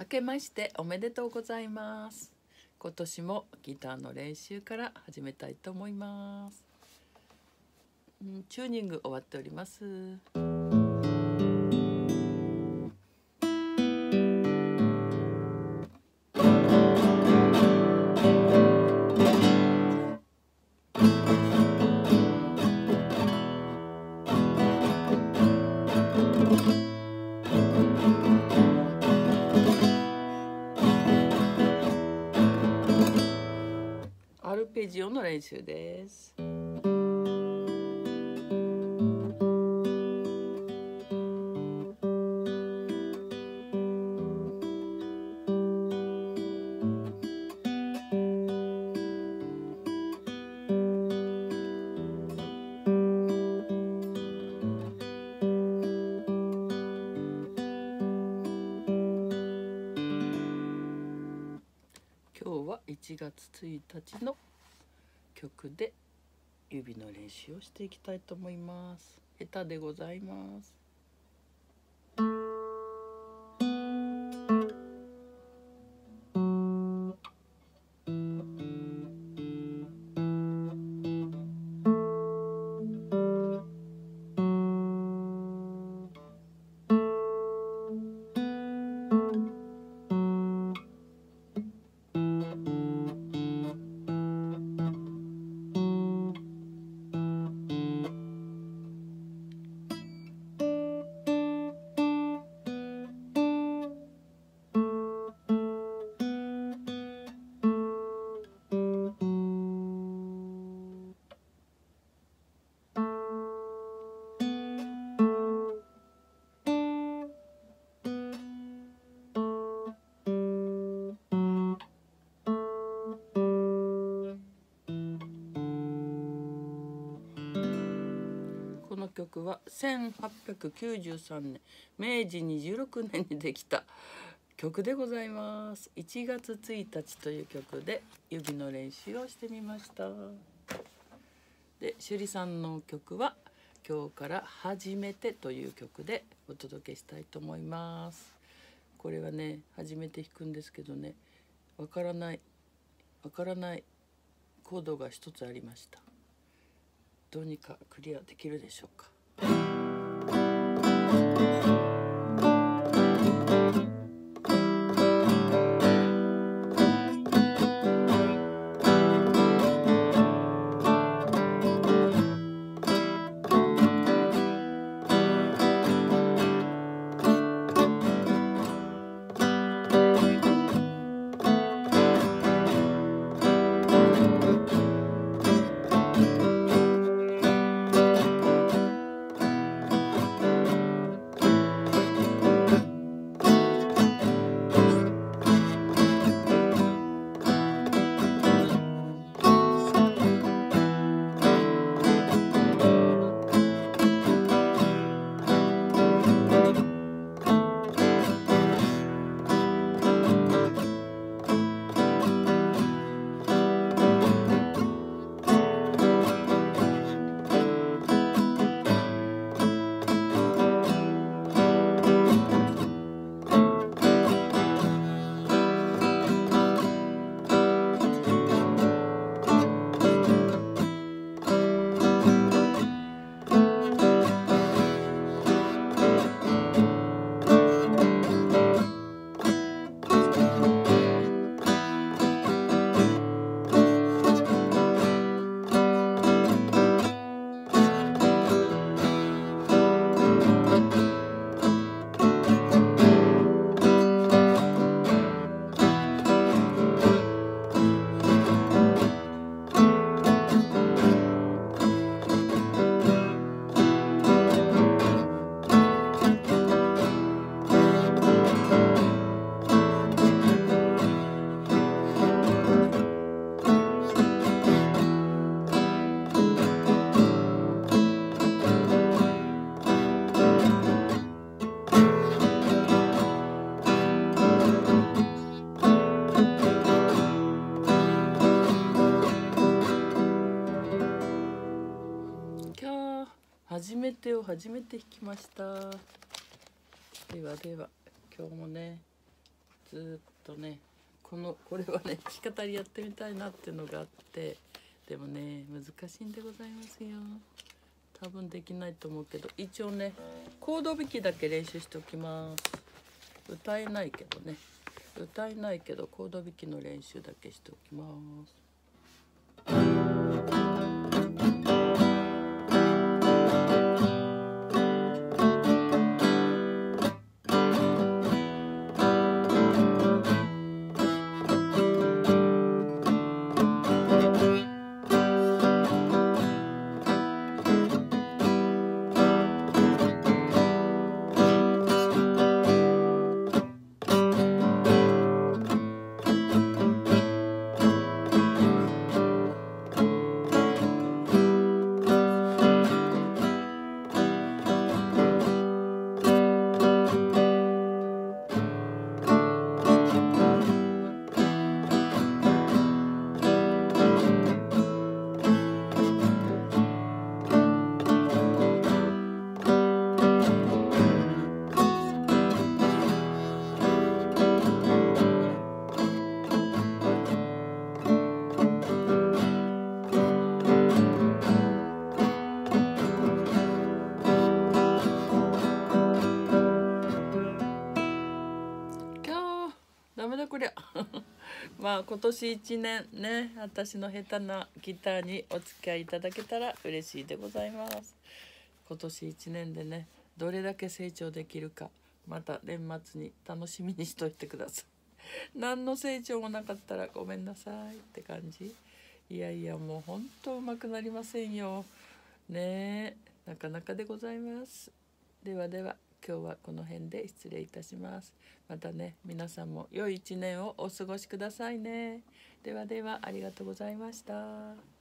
明けましておめでとうございます。今年もギターの練習から始めたいと思います。チューニング終わっております。アルペジオの練習です。今日は1月1日の曲で指の練習をしていきたいと思います。下手でございます。この曲は1893年明治26年にできた曲でございます。1月1日という曲で指の練習をしてみました。で、趣里さんの曲は今日から初めてという曲でお届けしたいと思います。これはね、初めて弾くんですけどね、わからないコードが一つありました。どうにかクリアできるでしょうか。初めてを弾きました。では今日もねずっとねこれはね弾き語りやってみたいなっていうのがあって、でもね難しいんでございますよ。多分できないと思うけど、一応ねコード弾きだけ練習しておきます。歌えないけどね、歌えないけどコード弾きの練習だけしておきます。ダメだこりゃまあ今年1年ね、私の下手なギターにお付き合いいただけたら嬉しいでございます。今年1年でねどれだけ成長できるか、また年末に楽しみにしといてください何の成長もなかったらごめんなさいって感じ。いやいやもうほんとうまくなりませんよね、なかなかでございます。ではでは今日はこの辺で失礼いたします。またね皆さんも良い一年をお過ごしくださいね。ではではありがとうございました。